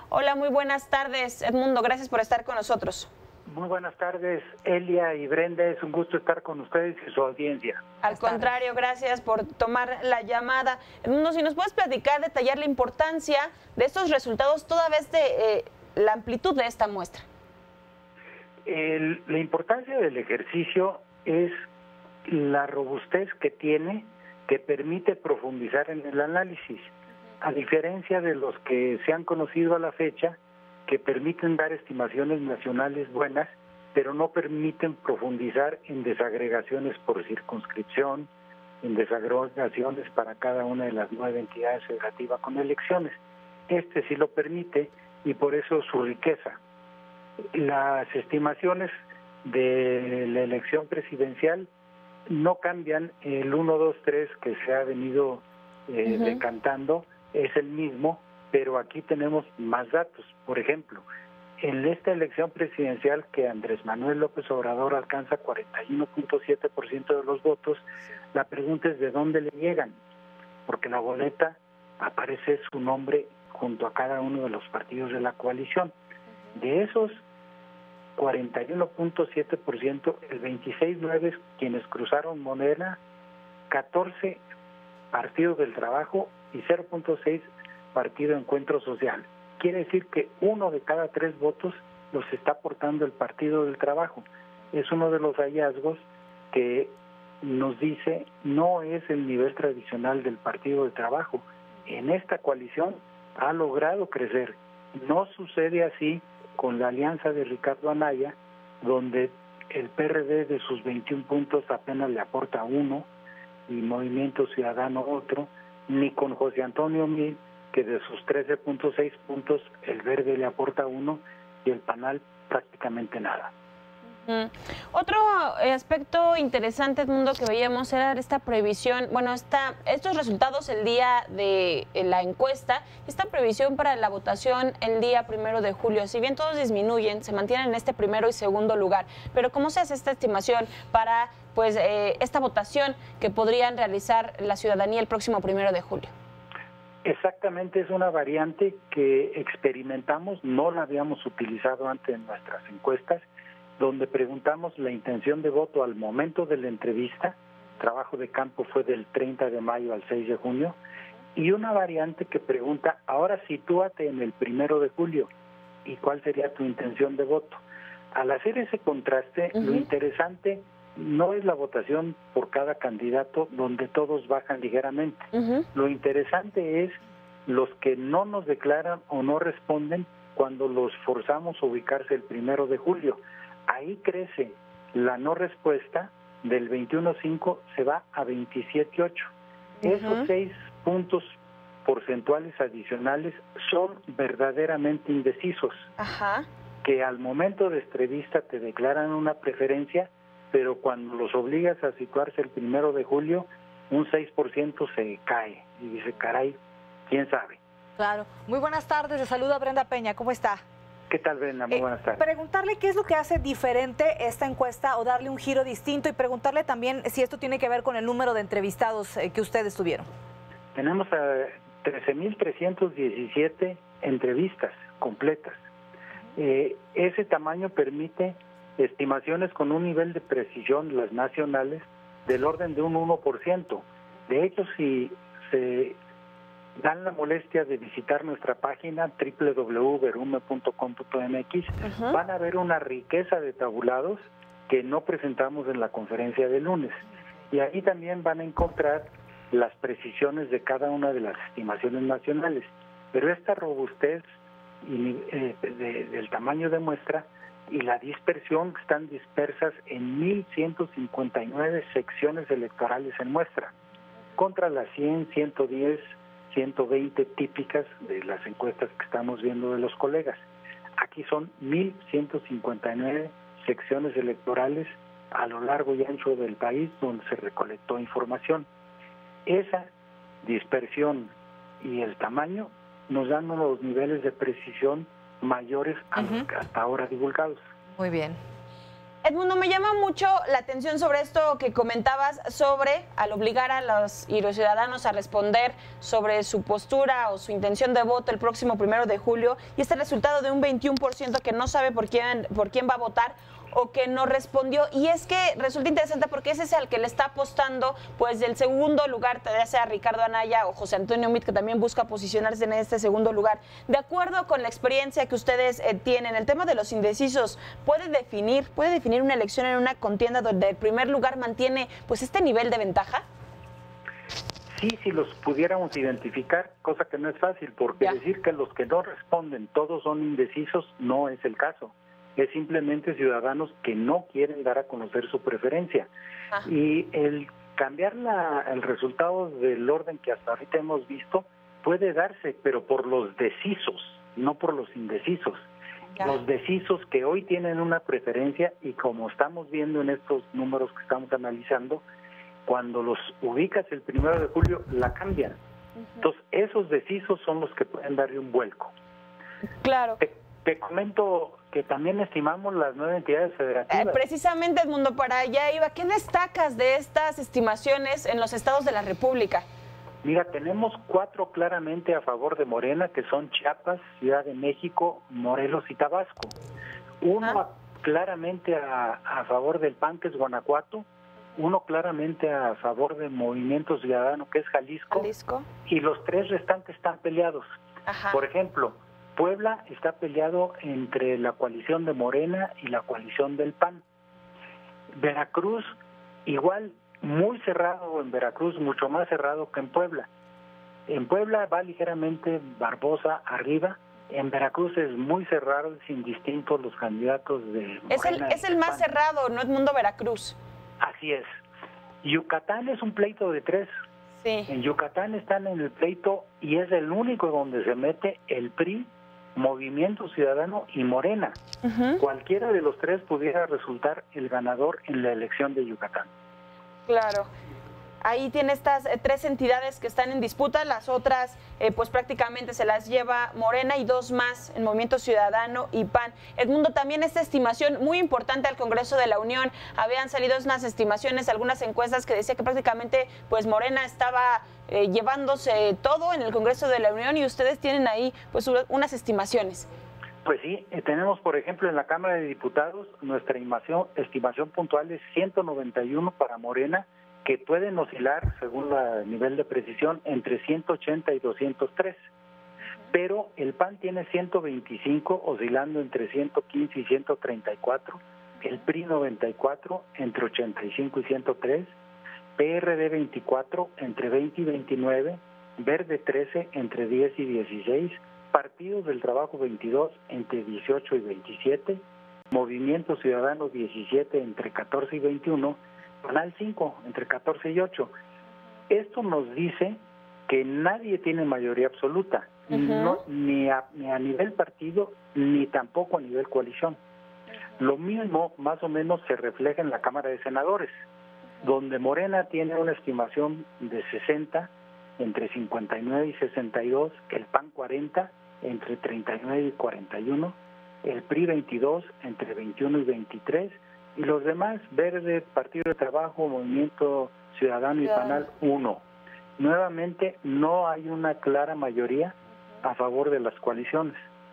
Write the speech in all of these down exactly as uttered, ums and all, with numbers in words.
Hola, muy buenas tardes, Edmundo, gracias por estar con nosotros. Muy buenas tardes, Elia y Brenda, es un gusto estar con ustedes y su audiencia. Al contrario, gracias por tomar la llamada. Edmundo, si nos puedes platicar, detallar la importancia de estos resultados toda vez de eh, la amplitud de esta muestra. El, la importancia del ejercicio es la robustez que tiene, que permite profundizar en el análisis, a diferencia de los que se han conocido a la fecha, que permiten dar estimaciones nacionales buenas, pero no permiten profundizar en desagregaciones por circunscripción, en desagregaciones para cada una de las nueve entidades federativas con elecciones. Este sí lo permite y por eso su riqueza. Las estimaciones de la elección presidencial no cambian, el uno, dos, tres que se ha venido eh, uh-huh. decantando es el mismo, pero aquí tenemos más datos. Por ejemplo, en esta elección presidencial que Andrés Manuel López Obrador alcanza cuarenta y uno punto siete por ciento de los votos, la pregunta es de dónde le llegan, porque en la boleta aparece su nombre junto a cada uno de los partidos de la coalición. De esos cuarenta y uno punto siete por ciento, el veintiséis punto nueve por ciento quienes cruzaron moneda, catorce partidos del trabajo y cero punto seis por ciento Partido Encuentro Social. Quiere decir que uno de cada tres votos los está aportando el Partido del Trabajo. Es uno de los hallazgos que nos dice no es el nivel tradicional del Partido del Trabajo. En esta coalición ha logrado crecer. No sucede así con la alianza de Ricardo Anaya, donde el P R D de sus veintiún puntos apenas le aporta uno y Movimiento Ciudadano otro, ni con José Antonio Meade, que de sus trece punto seis puntos el Verde le aporta uno y el P A N A L prácticamente nada. Uh-huh. Otro aspecto interesante, Edmundo, que veíamos era esta previsión, bueno, esta, estos resultados el día de la encuesta, esta previsión para la votación el día primero de julio. Si bien todos disminuyen, se mantienen en este primero y segundo lugar, pero ¿cómo se hace esta estimación para pues eh, esta votación que podrían realizar la ciudadanía el próximo primero de julio? Exactamente, es una variante que experimentamos, no la habíamos utilizado antes en nuestras encuestas, donde preguntamos la intención de voto al momento de la entrevista, trabajo de campo fue del treinta de mayo al seis de junio, y una variante que pregunta, ahora sitúate en el primero de julio, ¿y cuál sería tu intención de voto? Al hacer ese contraste, uh-huh. lo interesante no es la votación por cada candidato donde todos bajan ligeramente. Uh-huh. Lo interesante es los que no nos declaran o no responden cuando los forzamos a ubicarse el primero de julio. Ahí crece la no respuesta del veintiuno punto cinco se va a veintisiete punto ocho. Uh-huh. Esos seis puntos porcentuales adicionales son verdaderamente indecisos. Uh-huh. Que al momento de entrevista te declaran una preferencia, pero cuando los obligas a situarse el primero de julio, un seis por ciento se cae. Y dice, caray, ¿quién sabe? Claro. Muy buenas tardes, le saluda Brenda Peña, ¿cómo está? ¿Qué tal, Brenda? Muy buenas tardes. Eh, preguntarle qué es lo que hace diferente esta encuesta o darle un giro distinto y preguntarle también si esto tiene que ver con el número de entrevistados eh, que ustedes tuvieron. Tenemos a trece mil trescientos diecisiete entrevistas completas. Eh, ese tamaño permite estimaciones con un nivel de precisión, las nacionales, del orden de un uno por ciento. De hecho, si se dan la molestia de visitar nuestra página doble u doble u doble u punto verume punto com punto m x, uh-huh. van a ver una riqueza de tabulados que no presentamos en la conferencia de lunes. Y ahí también van a encontrar las precisiones de cada una de las estimaciones nacionales. Pero esta robustez y, eh, de, del tamaño de muestra y la dispersión están dispersas en mil ciento cincuenta y nueve secciones electorales en muestra, contra las cien, ciento diez, ciento veinte típicas de las encuestas que estamos viendo de los colegas. Aquí son mil ciento cincuenta y nueve secciones electorales a lo largo y ancho del país donde se recolectó información. Esa dispersión y el tamaño nos dan unos niveles de precisión mayores a los que hasta ahora divulgados. Muy bien. Edmundo, me llama mucho la atención sobre esto que comentabas sobre al obligar a los, y los ciudadanos a responder sobre su postura o su intención de voto el próximo primero de julio y este resultado de un veintiuno por ciento que no sabe por quién, por quién va a votar o que no respondió. Y es que resulta interesante porque ese es al que le está apostando pues del segundo lugar, ya sea Ricardo Anaya o José Antonio Meade, que también busca posicionarse en este segundo lugar. De acuerdo con la experiencia que ustedes eh, tienen, el tema de los indecisos, ¿puede definir, puede definir una elección en una contienda donde el primer lugar mantiene pues este nivel de ventaja? Sí, si los pudiéramos identificar, cosa que no es fácil, porque ya. Decir que los que no responden todos son indecisos no es el caso. Es simplemente ciudadanos que no quieren dar a conocer su preferencia. Ah. Y el cambiar la, el resultado del orden que hasta ahorita hemos visto puede darse, pero por los decisos, no por los indecisos. Ya. Los decisos que hoy tienen una preferencia y como estamos viendo en estos números que estamos analizando, cuando los ubicas el primero de julio, la cambian. Uh-huh. Entonces, esos decisos son los que pueden darle un vuelco. Claro. Te, te comento que también estimamos las nueve entidades federativas. Eh, precisamente, Edmundo, para allá iba. ¿Qué destacas de estas estimaciones en los estados de la República? Mira, tenemos cuatro claramente a favor de Morena, que son Chiapas, Ciudad de México, Morelos y Tabasco. Uno ah. claramente a, a favor del P A N, que es Guanajuato. Uno claramente a favor del Movimiento Ciudadano, que es Jalisco. Jalisco. Y los tres restantes están peleados. Ajá. Por ejemplo, Puebla está peleado entre la coalición de Morena y la coalición del P A N. Veracruz, igual, muy cerrado en Veracruz, mucho más cerrado que en Puebla. En Puebla va ligeramente Barbosa arriba, en Veracruz es muy cerrado, es indistinto los candidatos de Morena. Es el, es el más cerrado, no Edmundo, Veracruz. Así es. Yucatán es un pleito de tres. Sí. En Yucatán están en el pleito y es el único donde se mete el P R I, Movimiento Ciudadano y Morena. Uh-huh. Cualquiera de los tres pudiera resultar el ganador en la elección de Yucatán. Claro. Ahí tiene estas eh, tres entidades que están en disputa, las otras eh, pues prácticamente se las lleva Morena y dos más, el Movimiento Ciudadano y P A N. Edmundo, también esta estimación muy importante al Congreso de la Unión, habían salido unas estimaciones, algunas encuestas que decía que prácticamente pues Morena estaba eh, llevándose todo en el Congreso de la Unión y ustedes tienen ahí pues unas estimaciones. Pues sí, eh, tenemos por ejemplo en la Cámara de Diputados nuestra estimación, estimación puntual es ciento noventa y uno para Morena, que pueden oscilar, según el nivel de precisión, entre ciento ochenta y doscientos tres. Pero el P A N tiene ciento veinticinco, oscilando entre ciento quince y ciento treinta y cuatro. El P R I noventa y cuatro, entre ochenta y cinco y ciento tres. P R D veinticuatro, entre veinte y veintinueve. Verde trece, entre diez y dieciséis. Partidos del Trabajo veintidós, entre dieciocho y veintisiete. Movimiento Ciudadano diecisiete, entre catorce y veintiuno. Canal cinco, entre catorce y ocho. Esto nos dice que nadie tiene mayoría absoluta, uh-huh. no, ni, a, ni a nivel partido, ni tampoco a nivel coalición. Uh-huh. Lo mismo, más o menos, se refleja en la Cámara de Senadores, uh-huh. donde Morena tiene una estimación de sesenta, entre cincuenta y nueve y sesenta y dos, el P A N cuarenta, entre treinta y nueve y cuarenta y uno, el P R I veintidós, entre veintiuno y veintitrés, y los demás, Verde, Partido de Trabajo, Movimiento Ciudadano y Panal, uno. Nuevamente, no hay una clara mayoría a favor de las coaliciones.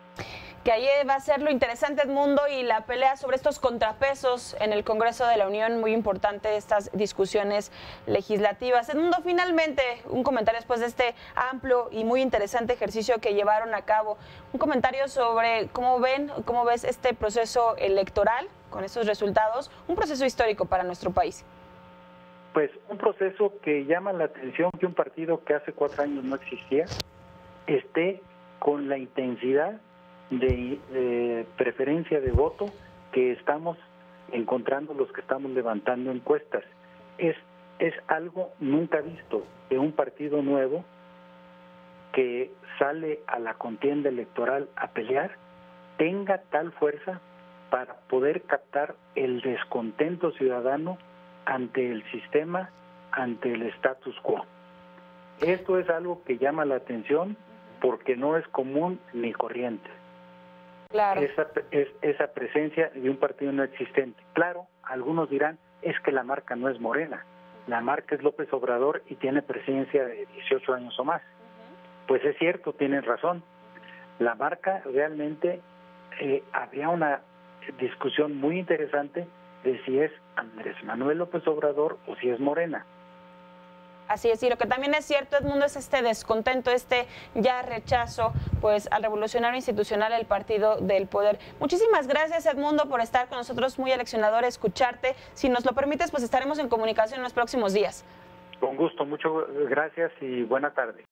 Que ahí va a ser lo interesante, Edmundo, y la pelea sobre estos contrapesos en el Congreso de la Unión, muy importante estas discusiones legislativas. Edmundo, finalmente, un comentario después de este amplio y muy interesante ejercicio que llevaron a cabo. Un comentario sobre cómo ven, cómo ves este proceso electoral con esos resultados, un proceso histórico para nuestro país. Pues un proceso que llama la atención que un partido que hace cuatro años no existía esté con la intensidad de eh, preferencia de voto que estamos encontrando los que estamos levantando encuestas. Es, es algo nunca visto de un partido nuevo que sale a la contienda electoral a pelear, tenga tal fuerza para poder captar el descontento ciudadano ante el sistema, ante el status quo. Esto es algo que llama la atención porque no es común ni corriente. Claro. Esa, es, esa presencia de un partido no existente. Claro, algunos dirán, es que la marca no es Morena, la marca es López Obrador y tiene presencia de dieciocho años o más. Pues es cierto, tienen razón. La marca realmente, eh, había una discusión muy interesante de si es Andrés Manuel López Obrador o si es Morena. Así es, y lo que también es cierto, Edmundo, es este descontento, este ya rechazo pues al revolucionario institucional, el partido del poder. Muchísimas gracias, Edmundo, por estar con nosotros, muy aleccionador escucharte. Si nos lo permites, pues estaremos en comunicación en los próximos días. Con gusto, muchas gracias y buena tarde.